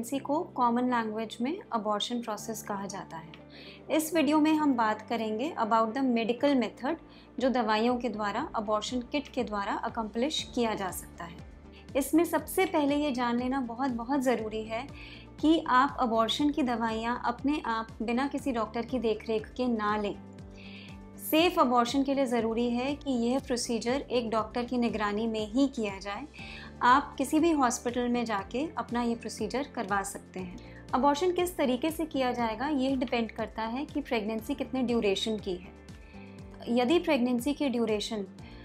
Pregnancy को common language में abortion process कहा जाता है। इस वीडियो में हम बात करेंगे अबाउट द मेडिकल मेथड जो दवाइयों के द्वारा अबॉर्शन किट के द्वारा अकम्प्लिश किया जा सकता है। इसमें सबसे पहले ये जान लेना बहुत ज़रूरी है कि आप अबॉर्शन की दवाइयाँ अपने आप बिना किसी डॉक्टर की देखरेख के ना लें। सेफ़ अबॉर्शन के लिए ज़रूरी है कि यह प्रोसीजर एक डॉक्टर की निगरानी में ही किया जाए। आप किसी भी हॉस्पिटल में जाके अपना ये प्रोसीजर करवा सकते हैं। अबॉर्शन किस तरीके से किया जाएगा ये डिपेंड करता है कि प्रेगनेंसी कितने ड्यूरेशन की है। यदि प्रेगनेंसी की ड्यूरेशन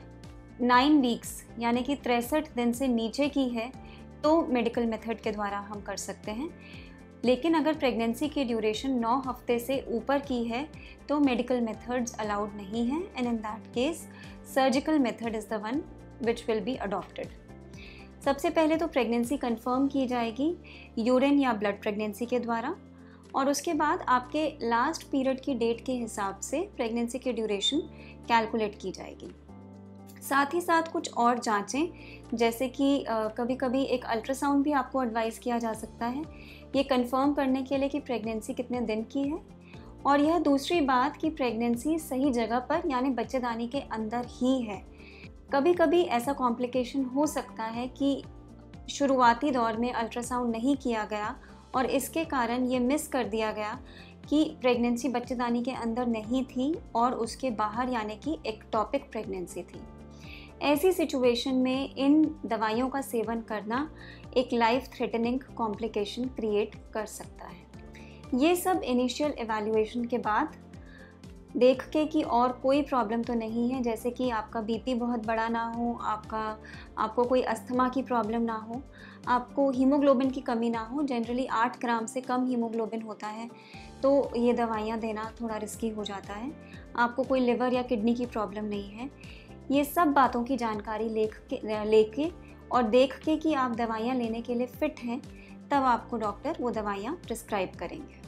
9 वीक्स यानी कि 63 दिन से नीचे की है तो मेडिकल मेथड के द्वारा हम कर सकते हैं। लेकिन अगर प्रेगनेंसी की ड्यूरेशन 9 हफ्ते से ऊपर की है तो मेडिकल मेथड्स अलाउड नहीं हैं and in that case surgical method is the one which will be adopted. सबसे पहले तो प्रेगनेंसी कंफर्म की जाएगी यूरिन या ब्लड प्रेगनेंसी के द्वारा और उसके बाद आपके लास्ट पीरियड की डेट के हिसाब से प्रेगनेंसी की ड्यूरेशन कैलकुलेट की जाएगी। साथ ही साथ कुछ और जांचें जैसे कि कभी कभी एक अल्ट्रासाउंड भी आपको एडवाइस किया जा सकता है ये कंफर्म करने के लिए कि प्रेगनेंसी कितने दिन की है। और यह दूसरी बात कि प्रेगनेंसी सही जगह पर यानी बच्चेदानी के अंदर ही है। कभी कभी ऐसा कॉम्प्लिकेशन हो सकता है कि शुरुआती दौर में अल्ट्रासाउंड नहीं किया गया और इसके कारण ये मिस कर दिया गया कि प्रेगनेंसी बच्चेदानी के अंदर नहीं थी और उसके बाहर यानी कि एक्टोपिक प्रेगनेंसी थी। ऐसी सिचुएशन में इन दवाइयों का सेवन करना एक लाइफ थ्रेटनिंग कॉम्प्लिकेशन क्रिएट कर सकता है। ये सब इनिशियल एवैल्यूएशन के बाद देख के कि और कोई प्रॉब्लम तो नहीं है, जैसे कि आपका बीपी बहुत बड़ा ना हो, आपको कोई अस्थमा की प्रॉब्लम ना हो, आपको हीमोग्लोबिन की कमी ना हो। जनरली 8 ग्राम से कम हीमोग्लोबिन होता है तो ये दवाइयाँ देना थोड़ा रिस्की हो जाता है। आपको कोई लिवर या किडनी की प्रॉब्लम नहीं है। ये सब बातों की जानकारी लेके और देख के कि आप दवाइयाँ लेने के लिए फ़िट हैं तब आपको डॉक्टर वो दवाइयाँ प्रिस्क्राइब करेंगे।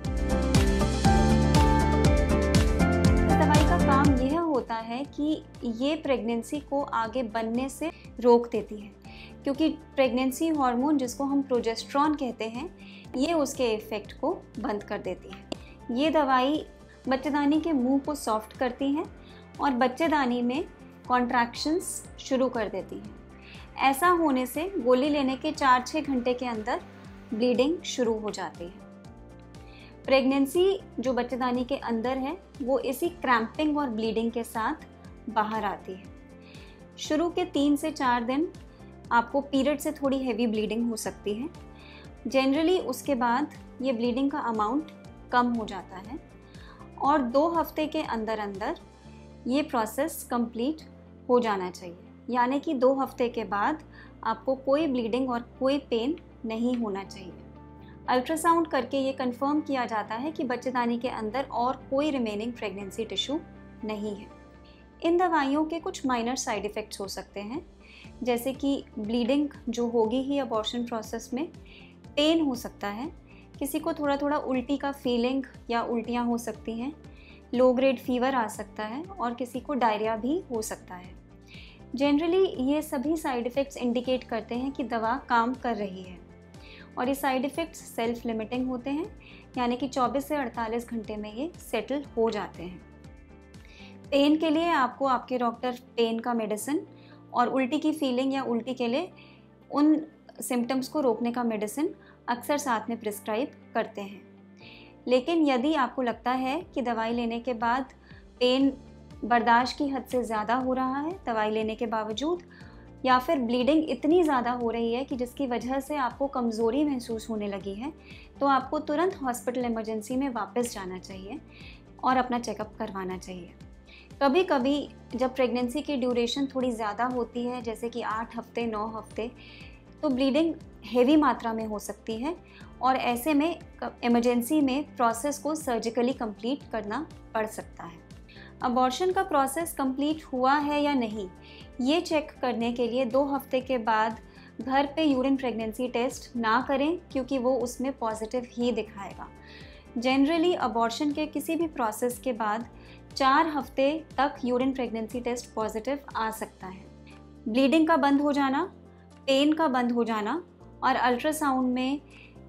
दवाई का काम यह होता है कि ये प्रेगनेंसी को आगे बनने से रोक देती है क्योंकि प्रेगनेंसी हार्मोन जिसको हम प्रोजेस्टेरॉन कहते हैं ये उसके इफ़ेक्ट को बंद कर देती है। ये दवाई बच्चेदानी के मुंह को सॉफ्ट करती हैं और बच्चेदानी में कॉन्ट्रैक्शंस शुरू कर देती हैं। ऐसा होने से गोली लेने के 4-6 घंटे के अंदर ब्लीडिंग शुरू हो जाती है। प्रेगनेंसी जो बच्चेदानी के अंदर है वो इसी क्रैम्पिंग और ब्लीडिंग के साथ बाहर आती है। शुरू के 3 से 4 दिन आपको पीरियड से थोड़ी हैवी ब्लीडिंग हो सकती है। जनरली उसके बाद ये ब्लीडिंग का अमाउंट कम हो जाता है और 2 हफ्ते के अंदर अंदर ये प्रोसेस कंप्लीट हो जाना चाहिए, यानी कि 2 हफ्ते के बाद आपको कोई ब्लीडिंग और कोई पेन नहीं होना चाहिए। अल्ट्रासाउंड करके ये कंफर्म किया जाता है कि बच्चेदानी के अंदर और कोई रिमेनिंग प्रेगनेंसी टिश्यू नहीं है। इन दवाइयों के कुछ माइनर साइड इफ़ेक्ट्स हो सकते हैं जैसे कि ब्लीडिंग जो होगी ही अबॉर्शन प्रोसेस में, पेन हो सकता है, किसी को थोड़ा थोड़ा उल्टी का फीलिंग या उल्टियाँ हो सकती हैं, लो ग्रेड फीवर आ सकता है और किसी को डायरिया भी हो सकता है। जनरली ये सभी साइड इफ़ेक्ट्स इंडिकेट करते हैं कि दवा काम कर रही है और ये साइड इफ़ेक्ट्स सेल्फ लिमिटिंग होते हैं यानी कि 24 से 48 घंटे में ये सेटल हो जाते हैं। पेन के लिए आपको आपके डॉक्टर पेन का मेडिसिन और उल्टी की फीलिंग या उल्टी के लिए उन सिम्टम्स को रोकने का मेडिसिन अक्सर साथ में प्रिस्क्राइब करते हैं। लेकिन यदि आपको लगता है कि दवाई लेने के बाद पेन बर्दाश्त की हद से ज़्यादा हो रहा है दवाई लेने के बावजूद, या फिर ब्लीडिंग इतनी ज़्यादा हो रही है कि जिसकी वजह से आपको कमज़ोरी महसूस होने लगी है, तो आपको तुरंत हॉस्पिटल इमरजेंसी में वापस जाना चाहिए और अपना चेकअप करवाना चाहिए। कभी कभी जब प्रेगनेंसी की ड्यूरेशन थोड़ी ज़्यादा होती है जैसे कि 8 हफ्ते 9 हफ्ते तो ब्लीडिंग हेवी मात्रा में हो सकती है और ऐसे में इमरजेंसी में प्रोसेस को सर्जिकली कंप्लीट करना पड़ सकता है। अबॉर्शन का प्रोसेस कंप्लीट हुआ है या नहीं ये चेक करने के लिए 2 हफ्ते के बाद घर पे यूरिन प्रेगनेंसी टेस्ट ना करें क्योंकि वो उसमें पॉजिटिव ही दिखाएगा। जनरली अबॉर्शन के किसी भी प्रोसेस के बाद 4 हफ्ते तक यूरिन प्रेगनेंसी टेस्ट पॉजिटिव आ सकता है। ब्लीडिंग का बंद हो जाना, पेन का बंद हो जाना और अल्ट्रासाउंड में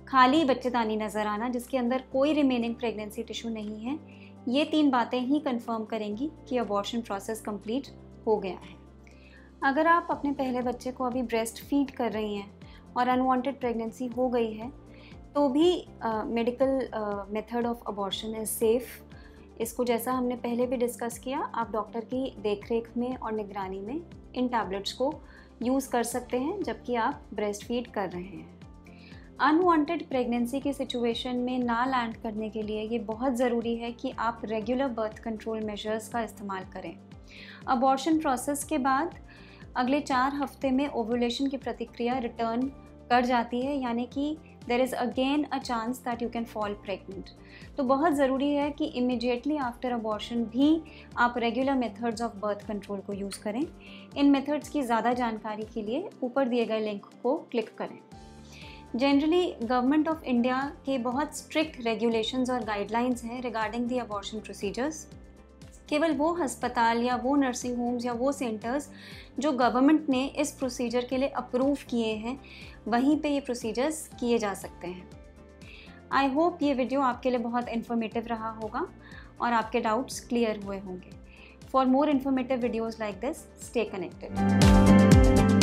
खाली बच्चेदानी नज़र आना जिसके अंदर कोई रिमेनिंग प्रेगनेंसी टिश्यू नहीं है, ये 3 बातें ही कंफर्म करेंगी कि अबॉर्शन प्रोसेस कंप्लीट हो गया है। अगर आप अपने पहले बच्चे को अभी ब्रेस्ट फीड कर रही हैं और अनवांटेड प्रेगनेंसी हो गई है तो भी medical method of abortion is safe. इसको जैसा हमने पहले भी डिस्कस किया, आप डॉक्टर की देखरेख में और निगरानी में इन टैबलेट्स को यूज़ कर सकते हैं जबकि आप ब्रेस्ट फीड कर रहे हैं। अनवांटेड प्रेगनेंसी की सिचुएशन में ना लैंड करने के लिए ये बहुत ज़रूरी है कि आप रेगुलर बर्थ कंट्रोल मेजर्स का इस्तेमाल करें। अबॉर्शन प्रोसेस के बाद अगले 4 हफ्ते में ओव्यूलेशन की प्रतिक्रिया रिटर्न कर जाती है, यानी कि there is again a chance that you can fall pregnant. तो बहुत ज़रूरी है कि इमिडिएटली आफ्टर अबॉर्शन भी आप regular methods of birth control को यूज़ करें। इन मेथड्स की ज़्यादा जानकारी के लिए ऊपर दिए गए लिंक को क्लिक करें। जनरली गवर्नमेंट ऑफ इंडिया के बहुत स्ट्रिक्ट रेगुलेशंस और गाइडलाइंस हैं रिगार्डिंग द अबॉर्शन प्रोसीजर्स। केवल वो अस्पताल या वो नर्सिंग होम्स या वो सेंटर्स जो गवर्नमेंट ने इस प्रोसीजर के लिए अप्रूव किए हैं, वहीं पे ये प्रोसीजर्स किए जा सकते हैं। आई होप ये वीडियो आपके लिए बहुत इन्फॉर्मेटिव रहा होगा और आपके डाउट्स क्लियर हुए होंगे। For more informative videos like this, stay connected.